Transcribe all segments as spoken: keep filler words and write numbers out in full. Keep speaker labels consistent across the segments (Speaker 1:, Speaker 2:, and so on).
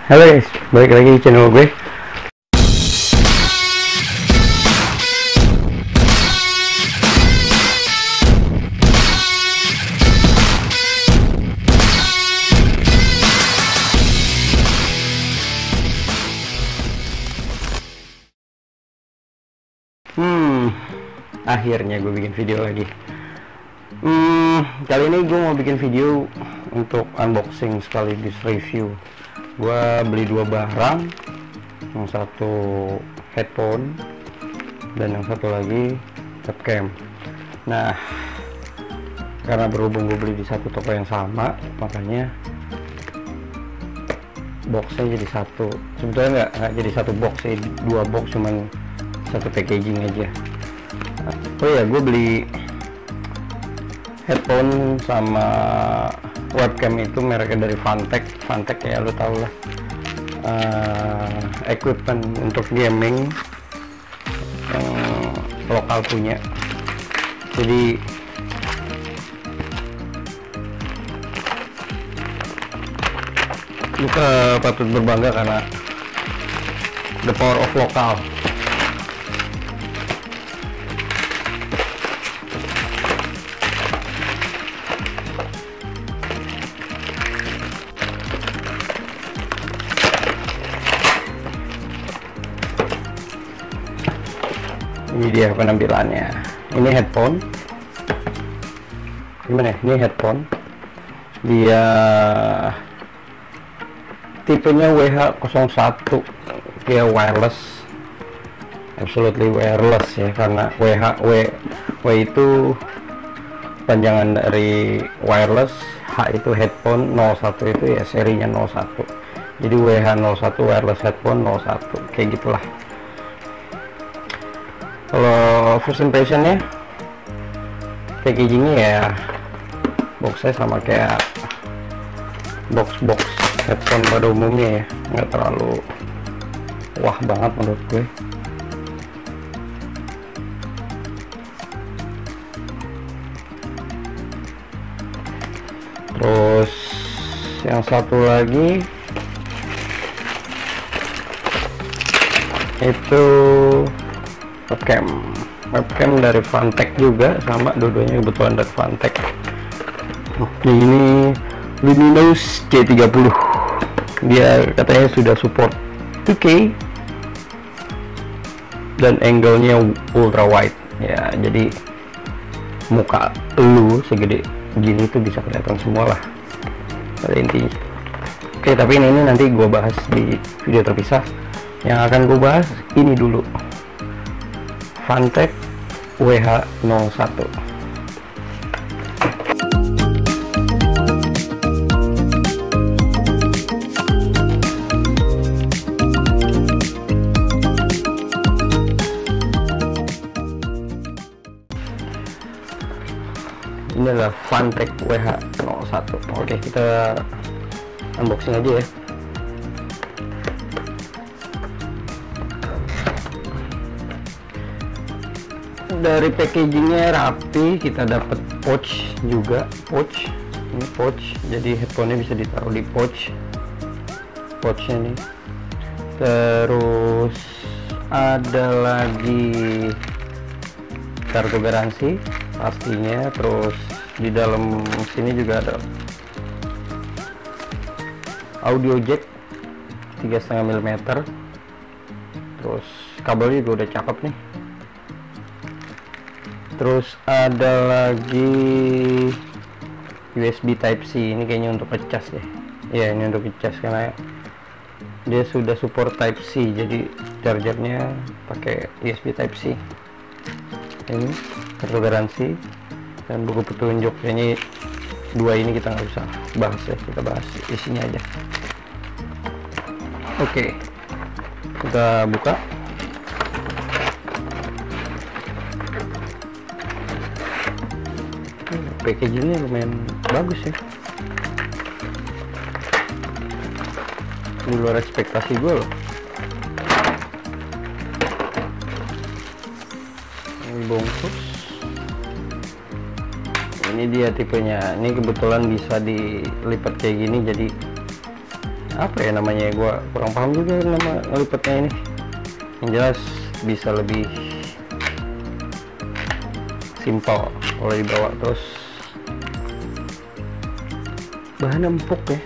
Speaker 1: Halo guys, balik lagi di channel gue. Hmm, akhirnya gue bikin video lagi. Hmm, kali ini gue mau bikin video untuk unboxing sekaligus review. Gue beli dua barang, yang satu headphone dan yang satu lagi webcam. Nah, karena berhubung gue beli di satu toko yang sama, makanya boxnya jadi satu. Sebetulnya nggak nggak jadi satu box sih, dua box, cuman satu packaging aja. Oh ya, gue beli headphone sama webcam itu mereknya dari Fantech. Fantech ya lo tau lah, uh, equipment untuk gaming yang lokal punya. Jadi kita patut berbangga karena the power of lokal. Ini dia penampilannya. Ini headphone. Gimana ya? Ini headphone. Dia tipenya W H nol satu. Dia wireless. Absolutely wireless ya, karena W H W W itu panjangan dari wireless, H itu headphone, nol satu itu ya serinya nol satu. Jadi W H nol satu wireless headphone nol satu. Kayak gitulah. Kalau first impressionnya, packagingnya ya boxnya sama kayak box-box headphone pada umumnya ya, nggak terlalu wah banget menurut gue. Terus yang satu lagi itu webcam. Webcam dari Fantech juga, sama dua-duanya kebetulan dari Fantech. Ini Luminous C tiga puluh. Dia katanya sudah support two K dan angle-nya ultra wide ya, jadi muka lu segede gini tuh bisa kelihatan semua lah pada intinya. Oke, tapi ini, ini nanti gue bahas di video terpisah. Yang akan gue bahas ini dulu, Fantech W H nol satu. Ini adalah Fantech W H nol satu. Oke, kita unboxing aja ya. Dari packagingnya rapi, kita dapat pouch juga, pouch ini pouch, jadi headphone-nya bisa ditaruh di pouch pouchnya nih. Terus ada lagi kartu garansi pastinya. Terus di dalam sini juga ada audio jack tiga koma lima milimeter. Terus kabelnya juga udah cakep nih. Terus ada lagi U S B Type C. Ini kayaknya untuk ngecas ya. Ya, ini untuk ngecas karena dia sudah support Type C. Jadi chargernya pakai U S B Type C. Ini kartu garansi dan buku petunjuk. Kayaknya dua ini kita nggak usah bahas ya. Kita bahas isinya aja. Oke, kita buka. Packagingnya lumayan bagus ya, di luar ekspektasi gue loh. Ini bungkus, ini dia tipenya. Ini kebetulan bisa dilipat kayak gini, jadi apa ya namanya, gua kurang paham juga nama lipatnya ini. Yang jelas bisa lebih simpel kalau dibawa. Terus bahan empuk ya,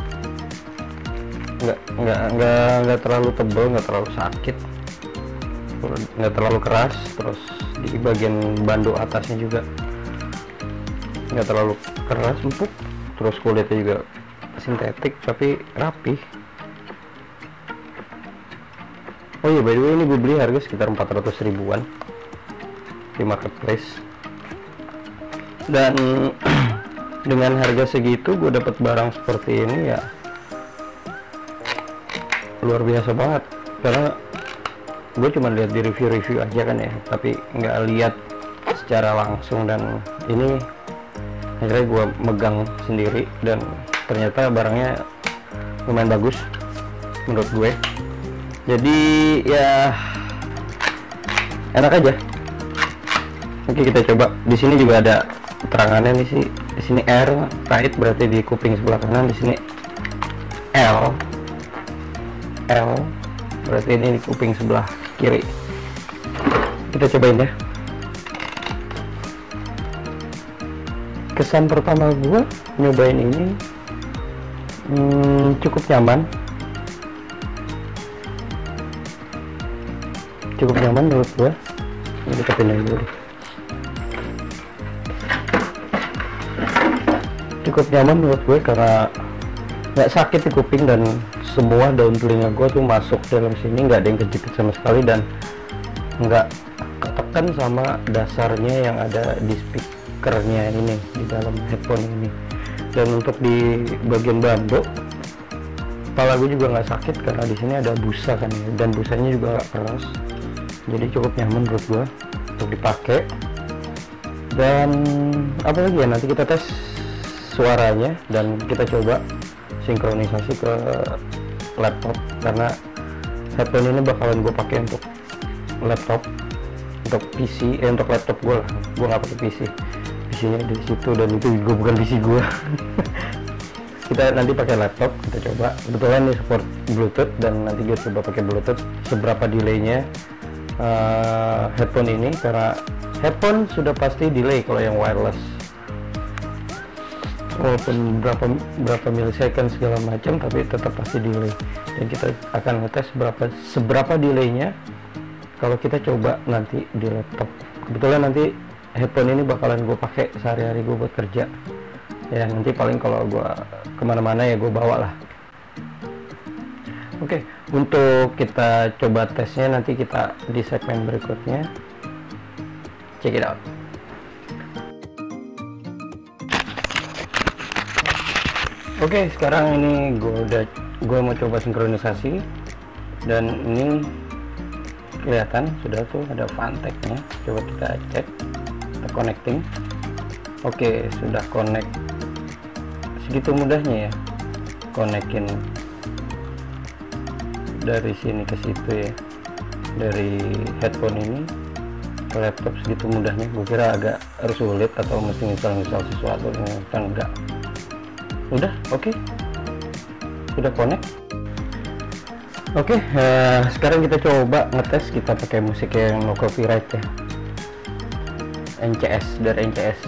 Speaker 1: nggak nggak nggak nggak terlalu tebal, nggak terlalu sakit, nggak terlalu keras. Terus di bagian bando atasnya juga nggak terlalu keras, empuk. Terus kulitnya juga sintetik tapi rapi. Oh iya, by the way, ini gue beli harga sekitar empat ratus ribuan di marketplace, dan dengan harga segitu gue dapat barang seperti ini ya luar biasa banget. Karena gue cuma lihat di review-review aja kan ya, tapi nggak lihat secara langsung, dan ini akhirnya gue megang sendiri dan ternyata barangnya lumayan bagus menurut gue. Jadi ya enak aja. Oke, kita coba. Di sini juga ada terangannya nih sih. Di sini R, right, berarti di kuping sebelah kanan. Di sini L, L, berarti ini di kuping sebelah kiri. Kita cobain ya. Kesan pertama gue nyobain ini hmm, cukup nyaman. Cukup nyaman menurut gue. Ini kita pindahin dulu deh. Cukup nyaman menurut gue karena nggak sakit di kuping, dan semua daun telinga gue tuh masuk dalam sini, nggak ada yang kejepit sama sekali, dan nggak ketekan sama dasarnya yang ada di speakernya ini di dalam headphone ini. Dan untuk di bagian bando, kepala gue juga nggak sakit karena di sini ada busa kan ya, dan busanya juga nggak keras. Jadi cukup nyaman menurut gue untuk dipakai. Dan apa lagi ya, nanti kita tes suaranya dan kita coba sinkronisasi ke laptop, karena headphone ini bakalan gue pakai untuk laptop, untuk P C, eh untuk laptop gue lah. Gue nggak pakai P C, P C-nya di situ, dan itu juga bukan P C gue. Kita nanti pakai laptop, kita coba. Kebetulan ini support Bluetooth, dan nanti gue coba pakai Bluetooth seberapa delaynya uh, headphone ini, karena headphone sudah pasti delay kalau yang wireless, walaupun berapa berapa millisecond segala macam, tapi tetap pasti delay. Dan kita akan ngetes berapa seberapa delaynya kalau kita coba nanti di laptop. Kebetulan nanti headphone ini bakalan gue pakai sehari-hari gue buat kerja ya. Nanti paling kalau gue kemana-mana ya gue bawa lah. Oke, untuk kita coba tesnya nanti kita di segmen berikutnya. Check it out. Oke, sekarang ini gue udah gue mau coba sinkronisasi, dan ini kelihatan sudah tuh ada Fantech-nya. Coba kita cek, kita connecting. Oke, sudah connect. Segitu mudahnya ya connectin dari sini ke situ ya, dari headphone ini ke laptop. Segitu mudahnya. Gue kira agak harus sulit atau mesti install-install sesuatu, kan enggak. Udah oke, okay. Sudah connect. Oke, okay, uh, sekarang kita coba ngetes. Kita pakai musik yang no copyright ya, N C S, dari N C S.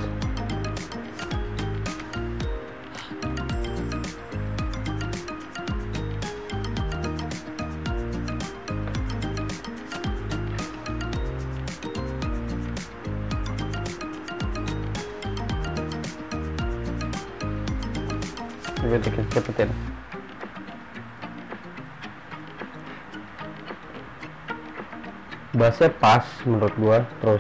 Speaker 1: Coba cepetin. Bassnya pas menurut gua, terus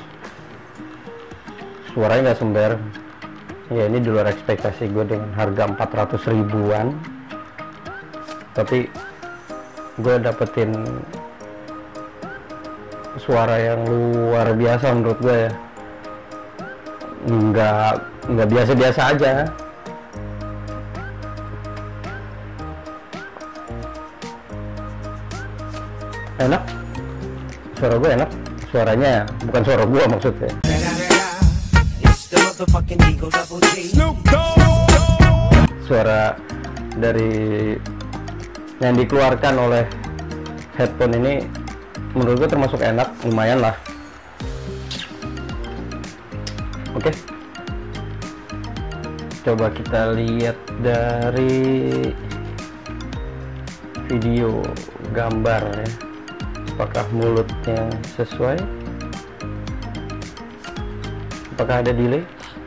Speaker 1: suaranya nggak sember ya. Ini di luar ekspektasi gue dengan harga empat ratus ribuan, tapi gue dapetin suara yang luar biasa menurut gue ya. Nggak nggak biasa-biasa aja. Enak, suara gue enak, suaranya bukan suara gue maksudnya. Suara dari yang dikeluarkan oleh headphone ini menurut gue termasuk enak, lumayan lah. Oke, coba kita lihat dari video gambar ya, apakah mulutnya sesuai, apakah ada delay.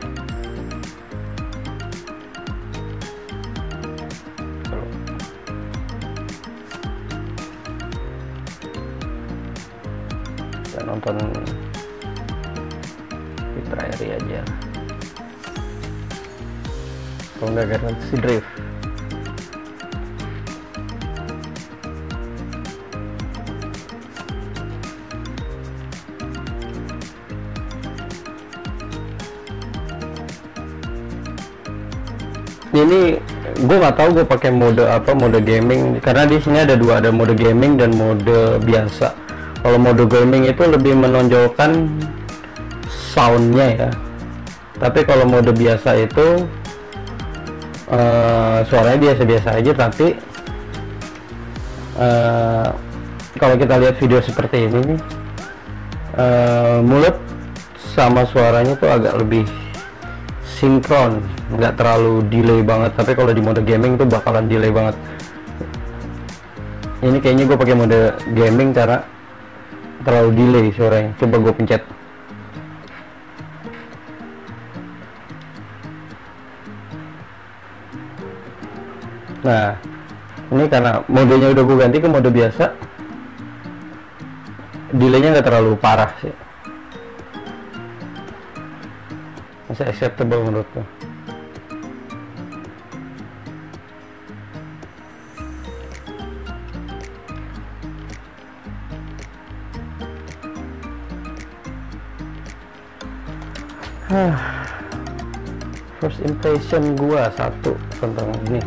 Speaker 1: Kita nonton Fitra Eri aja, kalau nggak Galaxy Drift. Ini gue nggak tahu gue pakai mode apa, mode gaming, karena di sini ada dua, ada mode gaming dan mode biasa. Kalau mode gaming itu lebih menonjolkan soundnya ya, tapi kalau mode biasa itu uh, suaranya biasa-biasa aja. Tapi uh, kalau kita lihat video seperti ini nih, uh, mulut sama suaranya tuh agak lebih sinkron, nggak terlalu delay banget. Tapi kalau di mode gaming tuh bakalan delay banget. Ini kayaknya gue pakai mode gaming karena terlalu delay suaranya. Coba gue pencet. Nah, ini karena modenya udah gue ganti ke mode biasa, delaynya nggak terlalu parah sih, masih acceptable menurutku. First impression gua satu tentang ini,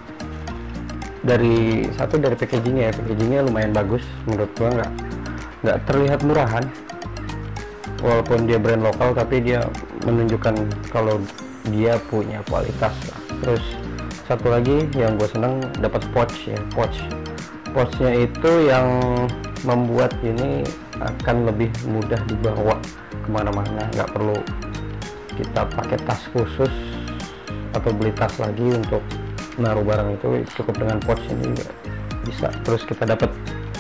Speaker 1: dari satu dari packagingnya ya, packagingnya lumayan bagus menurut gua, nggak nggak terlihat murahan walaupun dia brand lokal, tapi dia menunjukkan kalau dia punya kualitas lah. Terus satu lagi yang gue seneng, dapat pouch ya, pouch pouchnya itu yang membuat ini akan lebih mudah dibawa kemana-mana, nggak perlu kita pakai tas khusus atau beli tas lagi untuk naruh barang itu, cukup dengan pouch ini juga bisa. Terus kita dapat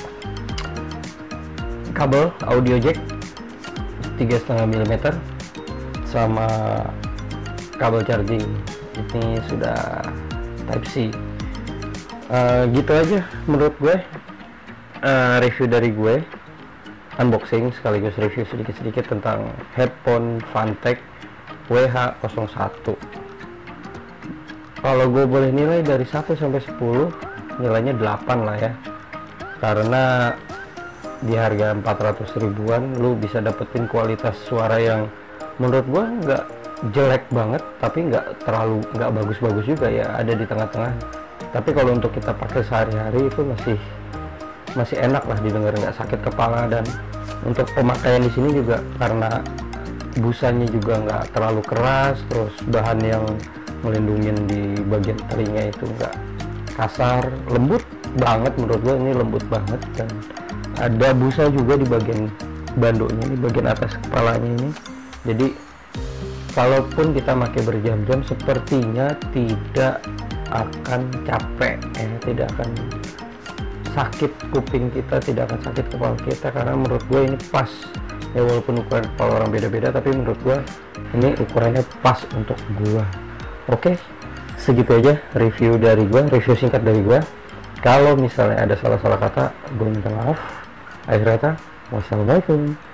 Speaker 1: kabel audio jack tiga koma lima milimeter sama kabel charging, ini sudah Type C. Uh, gitu aja menurut gue uh, review dari gue, unboxing sekaligus review sedikit-sedikit tentang headphone Fantech W H nol satu. Kalau gue boleh nilai dari satu sampai sepuluh, nilainya delapan lah ya, karena di harga empat ratus ribuan lu bisa dapetin kualitas suara yang menurut gue nggak jelek banget, tapi nggak terlalu nggak bagus-bagus juga ya, ada di tengah-tengah. Tapi kalau untuk kita pakai sehari-hari itu masih masih enak lah didengar, nggak sakit kepala. Dan untuk pemakaian di sini juga karena busanya juga nggak terlalu keras, terus bahan yang melindungi di bagian telinga itu nggak kasar, lembut banget menurut gue, ini lembut banget. Dan ada busa juga di bagian bandonya, di bagian atas kepalanya ini. Jadi kalaupun kita pakai berjam-jam sepertinya tidak akan capek ya, tidak akan sakit kuping kita, tidak akan sakit kepala kita, karena menurut gue ini pas ya, walaupun ukuran kepala orang beda-beda, tapi menurut gue ini ukurannya pas untuk gue. Oke, segitu aja review dari gue, review singkat dari gue. Kalau misalnya ada salah-salah kata, gue minta maaf. Akhir kata, wassalamualaikum.